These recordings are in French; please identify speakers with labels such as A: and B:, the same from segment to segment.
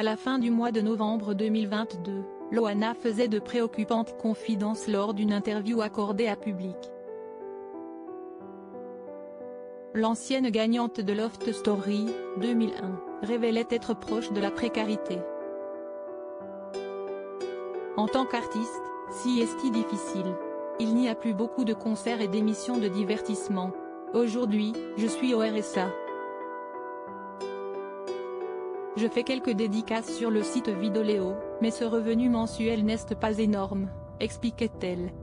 A: À la fin du mois de novembre 2022, Loana faisait de préoccupantes confidences lors d'une interview accordée à Public. L'ancienne gagnante de Loft Story, 2001, révélait être proche de la précarité. En tant qu'artiste, si est difficile. Il n'y a plus beaucoup de concerts et d'émissions de divertissement. Aujourd'hui, je suis au RSA. Je fais quelques dédicaces sur le site Vidéo, mais ce revenu mensuel n'est pas énorme, expliquait-elle.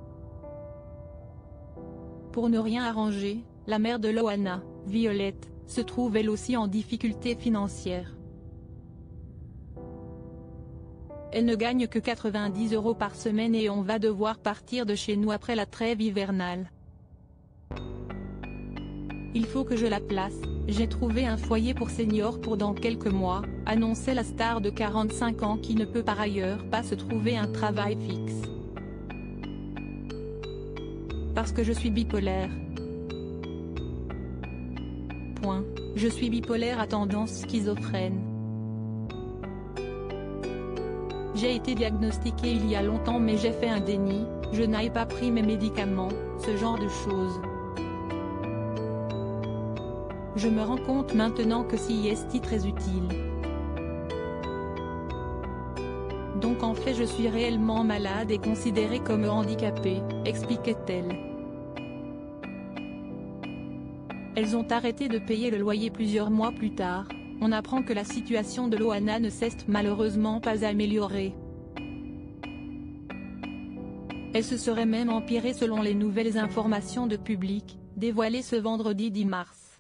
A: Pour ne rien arranger, la mère de Loana, Violette, se trouve elle aussi en difficulté financière. Elle ne gagne que 90 € par semaine et on va devoir partir de chez nous après la trêve hivernale. Il faut que je la place, j'ai trouvé un foyer pour seniors pour dans quelques mois, annonçait la star de 45 ans qui ne peut par ailleurs pas se trouver un travail fixe. Parce que je suis bipolaire. Point. Je suis bipolaire à tendance schizophrène. J'ai été diagnostiquée il y a longtemps mais j'ai fait un déni, je n'ai pas pris mes médicaments, ce genre de choses. Je me rends compte maintenant que c'est très utile. Donc en fait je suis réellement malade et considérée comme handicapée, expliquait-elle. Elles ont arrêté de payer le loyer plusieurs mois plus tard. On apprend que la situation de Loana ne s'est malheureusement pas améliorée. Elle se serait même empirée selon les nouvelles informations de Public, dévoilées ce vendredi 10 mars.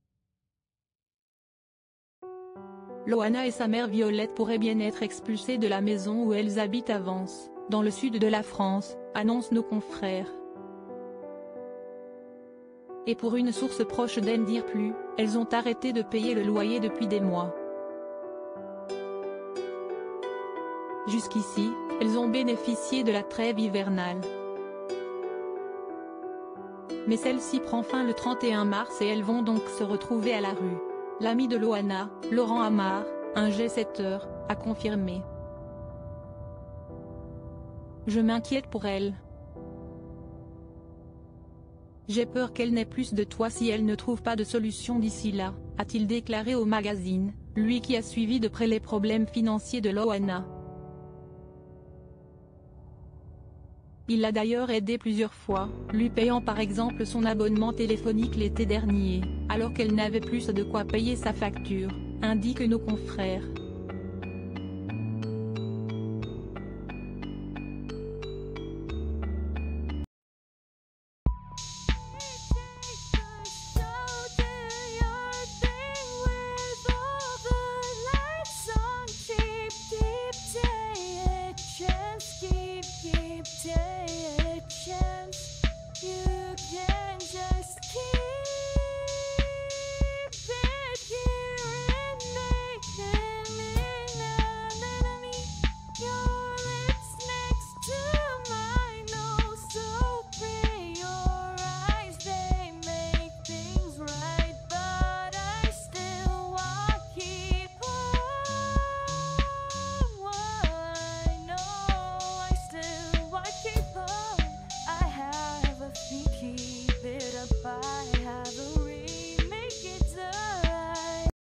A: Loana et sa mère Violette pourraient bien être expulsées de la maison où elles habitent à Vence, dans le sud de la France, annoncent nos confrères. Et pour une source proche d'En Dire Plus, elles ont arrêté de payer le loyer depuis des mois. Jusqu'ici, elles ont bénéficié de la trêve hivernale. Mais celle-ci prend fin le 31 mars et elles vont donc se retrouver à la rue. L'ami de Loana, Laurent Amar, un G7er, a confirmé. Je m'inquiète pour elle. J'ai peur qu'elle n'ait plus de toit si elle ne trouve pas de solution d'ici là, a-t-il déclaré au magazine, lui qui a suivi de près les problèmes financiers de Loana. Il l'a d'ailleurs aidé plusieurs fois, lui payant par exemple son abonnement téléphonique l'été dernier, alors qu'elle n'avait plus de quoi payer sa facture, indiquent nos confrères.